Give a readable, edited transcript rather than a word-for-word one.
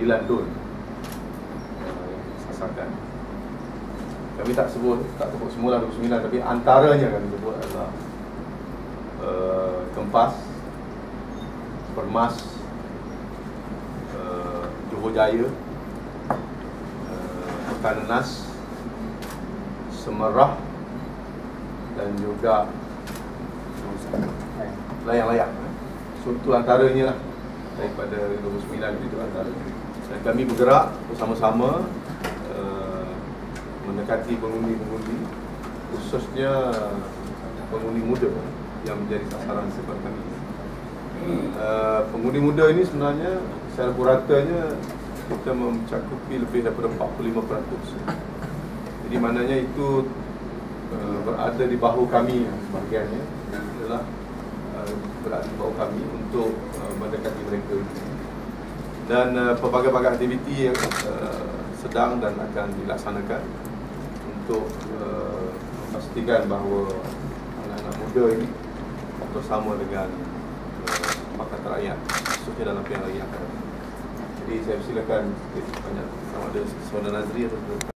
9 DUN yang disasarkan. Kami tak sebut semula 29, tapi antaranya kami sebut adalah Kempas, Permas, Johor Jaya, Pekan Nas, Semerah, dan juga Layang-Layang. So itu antaranya lah, daripada 29 itu antaranya. Dan kami bergerak bersama-sama mendekati pengundi-pengundi, khususnya pengundi muda yang menjadi sasaran sekolah kami. Pengundi muda ini sebenarnya secara puratanya kita mencakupi lebih daripada 45%. Jadi maknanya itu berada di bahu kami, sebahagiannya adalah berada di bahu kami untuk mendekati mereka. Dan pelbagai-bagai aktiviti yang sedang dan akan dilaksanakan untuk memastikan bahawa anak-anak muda ini bersama dengan Pakatan Rakyat, khususnya dalam pilihan raya akan datang. Jadi saya persilakan banyak sama ada Saudara Nazri atau